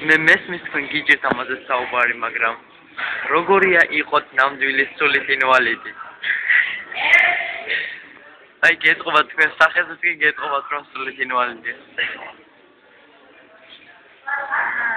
მე მესმის თქვენ გიჭირთ ამაზე საუბარი, მაგრამ როგორია იყოთ ნამდვილი სულით ინვალიდი? აი გეტყობათ თქვენ სახელზეც კი გეტყობათ რომ სულით ინვალიდია.